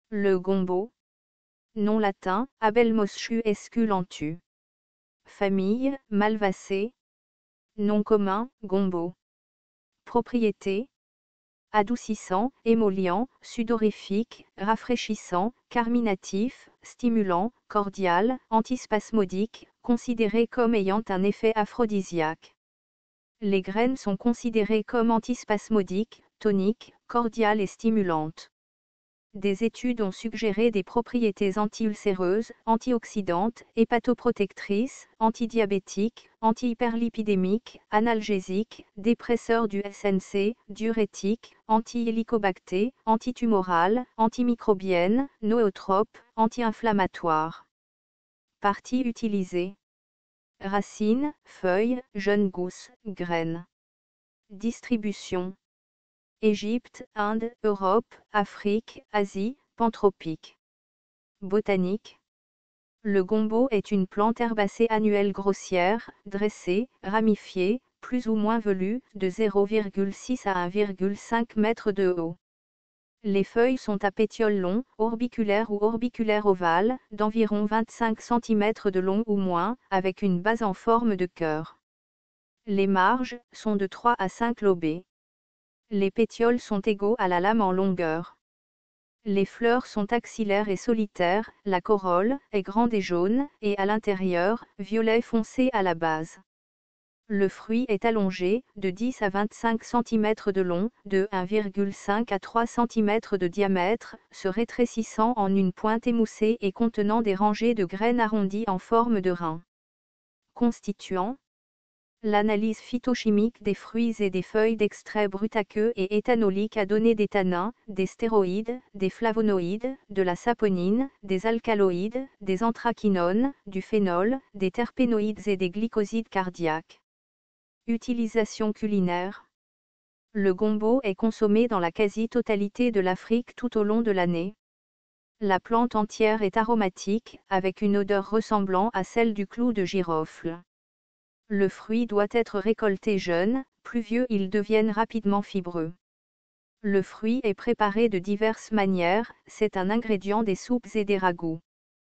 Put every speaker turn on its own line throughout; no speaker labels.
Le gombo. Nom latin, Abelmoschus esculentus. Famille, Malvacées. Nom commun, gombo. Propriété. Adoucissant, émollient, sudorifique, rafraîchissant, carminatif, stimulant, cordial, antispasmodique, considéré comme ayant un effet aphrodisiaque. Les graines sont considérées comme antispasmodiques, toniques, cordiales et stimulantes. Des études ont suggéré des propriétés anti-ulcéreuses, antioxydantes, hépatoprotectrices, antidiabétiques, anti-hyperlipidémiques, analgésiques, dépresseurs du SNC, diurétiques, anti-hélicobactères, antitumorales, antimicrobiennes, nootropes, anti-inflammatoires. Parties utilisées. Racines, feuilles, jeunes gousses, graines. Distribution. Égypte, Inde, Europe, Afrique, Asie, pantropique. Botanique. Le gombo est une plante herbacée annuelle grossière, dressée, ramifiée, plus ou moins velue, de 0,6 à 1,5 m de haut. Les feuilles sont à pétioles longs, orbiculaires ou orbiculaires ovales, d'environ 25 cm de long ou moins, avec une base en forme de cœur. Les marges sont de 3 à 5 lobées. Les pétioles sont égaux à la lame en longueur. Les fleurs sont axillaires et solitaires, la corolle est grande et jaune, et à l'intérieur, violet foncé à la base. Le fruit est allongé, de 10 à 25 cm de long, de 1,5 à 3 cm de diamètre, se rétrécissant en une pointe émoussée et contenant des rangées de graines arrondies en forme de rein. Constituants. L'analyse phytochimique des fruits et des feuilles d'extrait brut aqueux et éthanolique a donné des tannins, des stéroïdes, des flavonoïdes, de la saponine, des alcaloïdes, des anthraquinones, du phénol, des terpénoïdes et des glycosides cardiaques. Utilisation culinaire. Le gombo est consommé dans la quasi-totalité de l'Afrique tout au long de l'année. La plante entière est aromatique, avec une odeur ressemblant à celle du clou de girofle. Le fruit doit être récolté jeune, plus vieux ils deviennent rapidement fibreux. Le fruit est préparé de diverses manières, c'est un ingrédient des soupes et des ragoûts.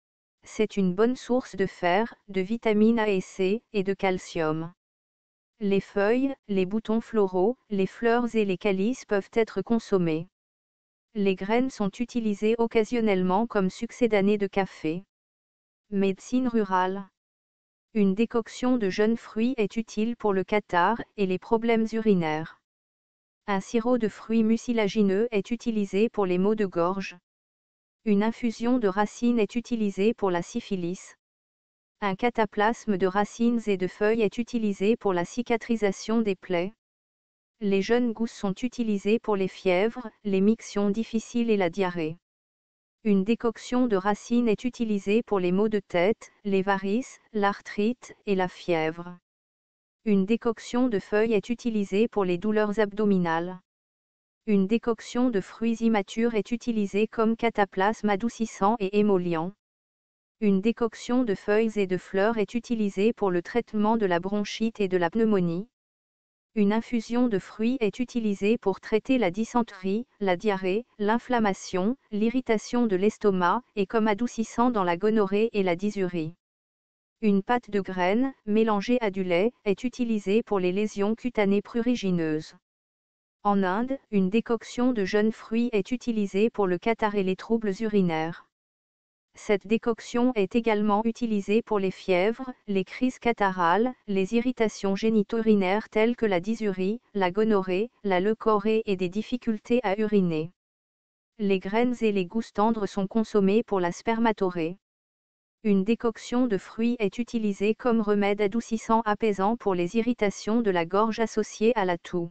C'est une bonne source de fer, de vitamines A et C, et de calcium. Les feuilles, les boutons floraux, les fleurs et les calices peuvent être consommés. Les graines sont utilisées occasionnellement comme succédanées de café. Médecine rurale. Une décoction de jeunes fruits est utile pour le catarrhe et les problèmes urinaires. Un sirop de fruits mucilagineux est utilisé pour les maux de gorge. Une infusion de racines est utilisée pour la syphilis. Un cataplasme de racines et de feuilles est utilisé pour la cicatrisation des plaies. Les jeunes gousses sont utilisées pour les fièvres, les mictions difficiles et la diarrhée. Une décoction de racines est utilisée pour les maux de tête, les varices, l'arthrite et la fièvre. Une décoction de feuilles est utilisée pour les douleurs abdominales. Une décoction de fruits immatures est utilisée comme cataplasme adoucissant et émollient. Une décoction de feuilles et de fleurs est utilisée pour le traitement de la bronchite et de la pneumonie. Une infusion de fruits est utilisée pour traiter la dysenterie, la diarrhée, l'inflammation, l'irritation de l'estomac, et comme adoucissant dans la gonorrhée et la dysurie. Une pâte de graines, mélangée à du lait, est utilisée pour les lésions cutanées prurigineuses. En Inde, une décoction de jeunes fruits est utilisée pour le catarrhe et les troubles urinaires. Cette décoction est également utilisée pour les fièvres, les crises catarrhales, les irritations génito-urinaires telles que la dysurie, la gonorrhée, la leucorrhée et des difficultés à uriner. Les graines et les gousses tendres sont consommées pour la spermatorrhée. Une décoction de fruits est utilisée comme remède adoucissant apaisant pour les irritations de la gorge associées à la toux.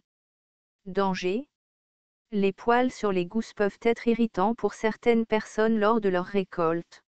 Danger. Les poils sur les gousses peuvent être irritants pour certaines personnes lors de leur récolte.